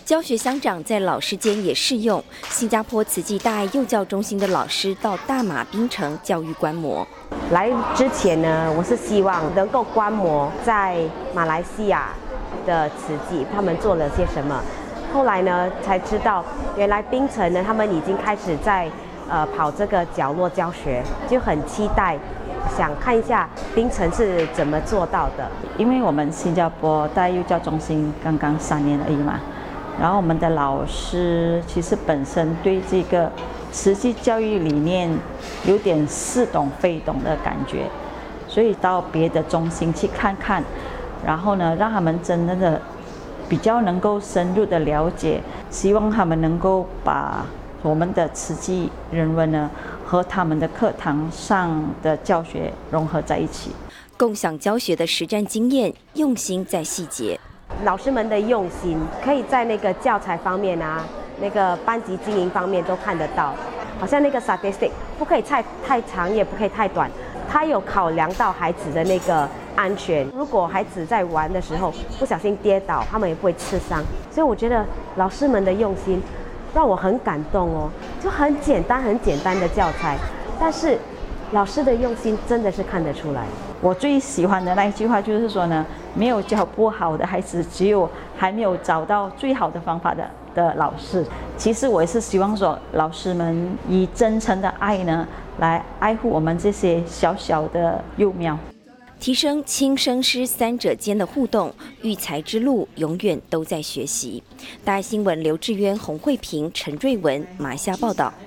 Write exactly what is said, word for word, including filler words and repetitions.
教学相长在老师间也适用。新加坡慈济大爱幼教中心的老师到大马槟城教育观摩。 来之前呢，我是希望能够观摩在马来西亚的慈济他们做了些什么。后来呢，才知道原来槟城呢，他们已经开始在呃跑这个角落教学，就很期待。想看一下槟城是怎么做到的， 因为我们新加坡大爱幼教中心刚刚三年而已嘛，然后我们的老师其实本身对这个慈济教育理念有点似懂非懂的感觉，所以到别的中心去看看，然后呢，让他们真正的比较能够深入的了解，希望他们能够把我们的慈济人文呢和他们的课堂上的教学融合在一起， 共享教学的实战经验，用心在细节。 老师们的用心可以在那个教材方面啊，那个班级经营方面都看得到。好像那个 statistic 不可以太太长，也不可以太短，它有考量到孩子的那个安全。如果孩子在玩的时候不小心跌倒，他们也不会刺伤。所以我觉得老师们的用心让我很感动哦，就很简单很简单的教材，但是老师的用心真的是看得出来。 我最喜欢的那一句话就是说呢，没有教不好的孩子，只有还没有找到最好的方法的的老师。其实我也是希望说，老师们以真诚的爱呢，来爱护我们这些小小的幼苗。 提升亲生师三者间的互动，育才之路永远都在学习。大爱新闻刘志渊、洪慧萍、陈瑞文，马来西亚报道。